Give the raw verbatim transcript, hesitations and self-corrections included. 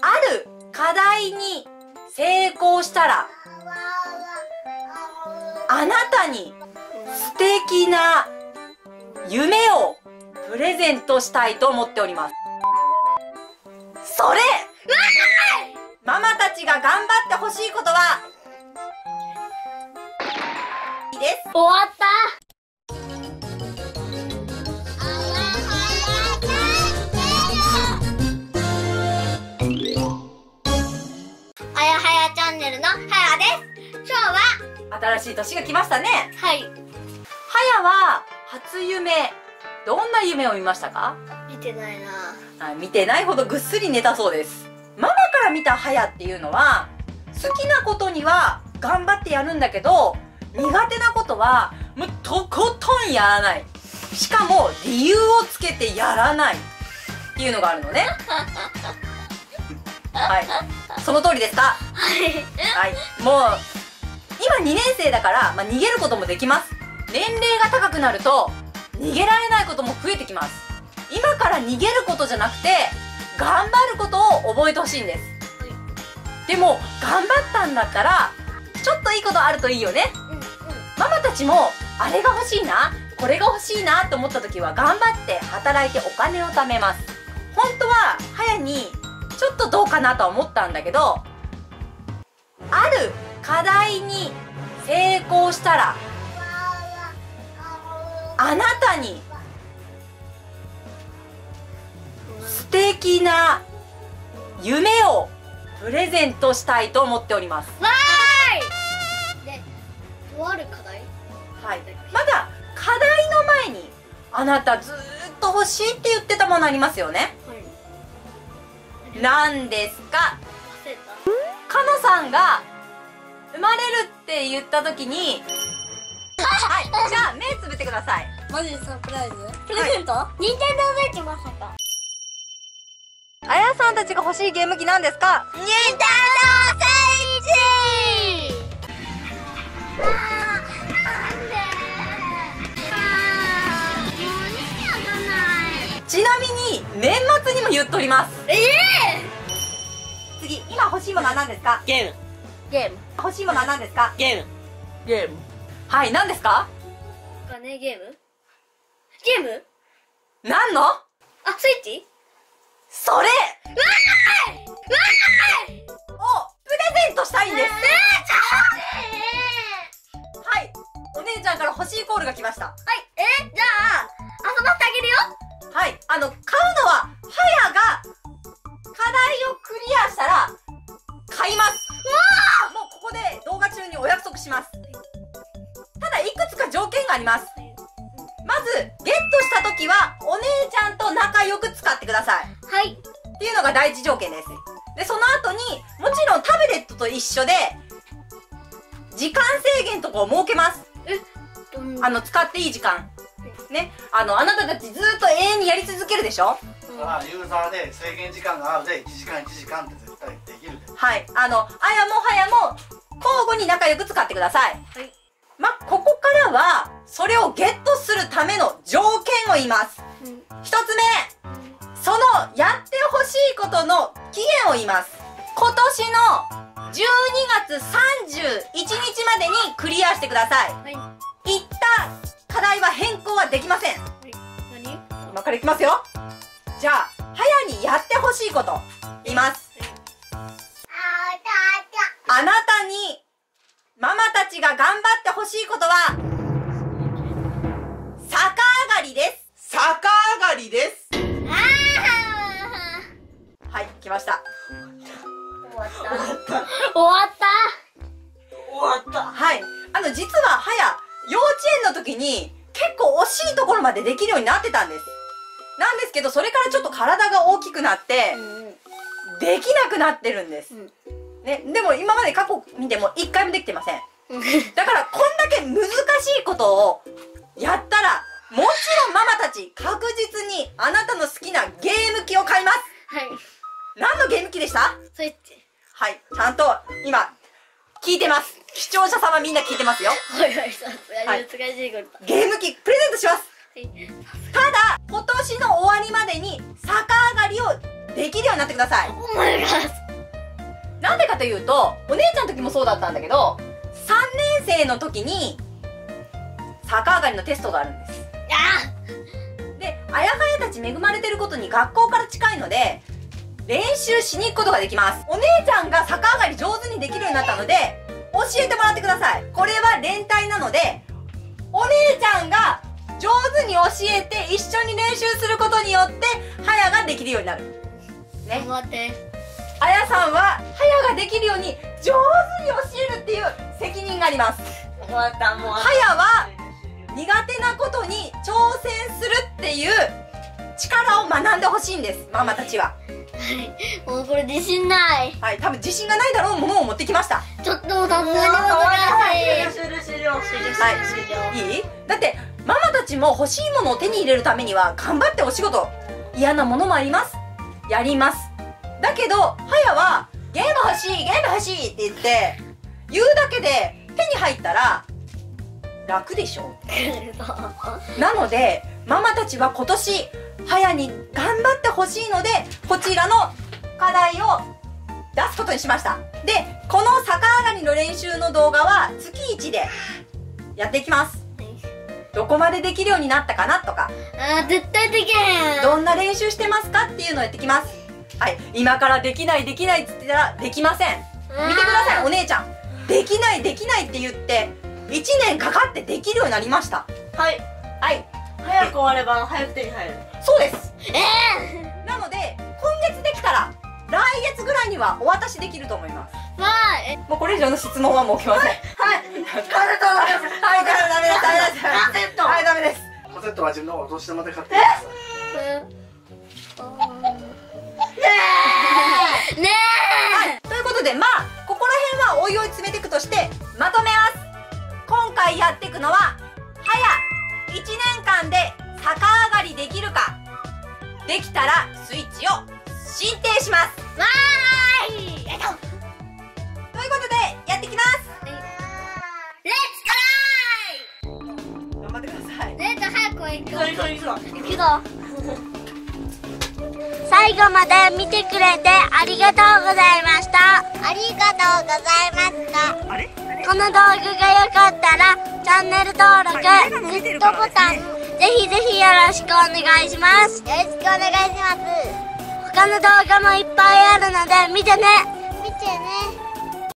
ある課題に成功したら、あなたに素敵な夢をプレゼントしたいと思っております。それママたちが頑張ってほしいことは、です。 終わった。あやはやチャンネルのはやです。今日は新しい年が来ましたね。 はい。 はやは初夢、どんな夢を見ましたか？ 見てないな。 あ、見てないほどぐっすり寝たそうです。ママから見たはやっていうのは、好きなことには頑張ってやるんだけど、苦手なことはもうとことんやらない。しかも理由をつけてやらないっていうのがあるのね。はい、その通りですか？ はい。 はい、もう今にねん生だから、まあ、逃げることもできます。年齢が高くなると逃げられないことも増えてきます。今から逃げることじゃなくて頑張ることを覚えてほしいんです。でも頑張ったんだったらちょっといいことあるといいよね。 うんうん。 ママたちもあれが欲しいな、これが欲しいなと思った時は頑張って働いてお金を貯めます。本当ははやにちょっとどうかなとは思ったんだけど、ある課題に成功したらあなたに素敵な夢をプレゼントしたいと思っております。 わーい。で、とある課題？ はい。まだ課題の前にあなたずーっと欲しいって言ってたものありますよね。 はい。 何ですか？ 忘れた。 かのさんが生まれるって言った時に、はい、じゃあ目つぶってください。 マジサプライズ？プレゼント？ニンテンドースイッチまさか。 あやさんたちが欲しいゲーム機なんですか？ ニンテンドースイッチ。あー、なんで？あー、もう意味わかんない。 ちなみに年末にも言っております。 ええー、次、今欲しいものは何ですか？ ゲーム。 ゲーム。 欲しいものは何ですか？ ゲーム。ゲーム。 はい、何ですか？ お金ゲーム？ゲーム？ 何の？ あ、スイッチ？ それわーい！わーい！ をプレゼントしたいんです。 えー、ちょはい、お姉ちゃんから欲しいコールが来ました。 はい、えー、じゃあ、遊ばせてあげるよ。 はい、あの、買うのは、はやが、課題をクリアしたら、買います。 わもうここで動画中にお約束します。ただ、いくつか条件があります。まず、ゲットした時は、お姉ちゃんと仲良く使ってください。 ーはい。 っていうのが第一条件です。で、その後に、もちろんタブレットと一緒で、時間制限とかを設けます。 どんあの、使っていい時間。ね。あの、あなたたちずーっと永遠にやり続けるでしょ？ だからユーザーで制限時間があるでいちじかんいちじかんって絶対できるで。 はい。あの、あやもはやも、交互に仲良く使ってください。 はい。 ま、ここからは、それをゲットするための条件を言います。 うん。 一つ目、そのやってほしいことの期限を言います。今年のじゅうにがつさんじゅういちにちまでにクリアしてください。 はい。 言った課題は変更はできません。 はい。何？ 今からいきますよ。じゃあ、はやにやってほしいこと言います。あなたにママたちが頑張ってほしいことは逆上がりです。 逆上がりです。 あはい、来ました。 ー。終わった。 終わった。 終わった。 終わった。 はい、あの実ははや幼稚園の時に結構惜しいところまでできるようになってたんです。なんですけど、それからちょっと体が大きくなってできなくなってるんです。 うんね、でも今まで過去見ても一回もできてません。 うん。 だからこんだけ難しいことをやったら、もちろんママたち確実にあなたの好きなゲーム機を買います。 はい。 何のゲーム機でした？ スイッチ。 はい、ちゃんと今聞いてます。視聴者様みんな聞いてますよ。 はいはい、さすがはいに難しいこと。 ゲーム機プレゼントします。 はい。 ただ今年の終わりまでに逆上がりをできるようになってください。 お前が。 なんでかというと、お姉ちゃんの時もそうだったんだけど、さんねん生の時に逆上がりのテストがあるんです。で、あやはやたち恵まれてることに学校から近いので練習しに行くことができます。お姉ちゃんが逆上がり上手にできるようになったので教えてもらってください。これは連帯なので、お姉ちゃんが上手に教えて一緒に練習することによってはやができるようになるね。 待って。 あやさんははやができるように上手に教えるっていう責任があります。 終わった、もう。 はやは苦手なことに挑戦するっていう力を学んでほしいんです、ママたちは。 もうこれ自信ない。 はい、多分自信がないだろうものを持ってきました。 ちょっともうさすがに難しい。 終了終了終了はい終了。 いい？だってママたちも欲しいものを手に入れるためには頑張ってお仕事、嫌なものもあります、やります。だけどはやはゲーム欲しいゲーム欲しいって言って言うだけで手に入ったら楽でしょなのでママたちは今年はやに頑張ってほしいのでこちらの課題を出すことにしました。で、この逆上がりの練習の動画は月いちでやっていきます。どこまでできるようになったかなとか、 あー絶対できへん。 どんな練習してますかっていうのをやってきます。はい、今からできないできないっつってたらできません。見てください、お姉ちゃんできないできないって言っていちねんかかってできるようになりました。 はい。 はい、 早く終われば早く手に入る。 そうです。 えなので今月できたら来月ぐらいにはお渡しできると思います。 ー、まあ、え、 もうこれ以上の質問はもう来ません。はい、 はい。カセットだ。 はい、ダメですダメですダメですカセット。 はい、ダメです。 カセットは自分のお年玉で買ってください。 ねはい、ということで、まあここら辺はおいおい詰めていくとしてまとめます。今回やっていくのははやいちねんかんで逆上がりできるか、できたらスイッチを進呈します。 わーい、やった。 ということでやっていきます。 レ頑張ってください。 ッツトライ。レッツ早く行く。 行くぞ行くぞ。 行くぞ。最後まで見てくれてありがとうございました。ありがとうございました。 あれ？ この動画が良かったらチャンネル登録、グッドボタン、ぜひぜひよろしくお願いします。よろしくお願いします。他の動画もいっぱいあるので見てね。見てね。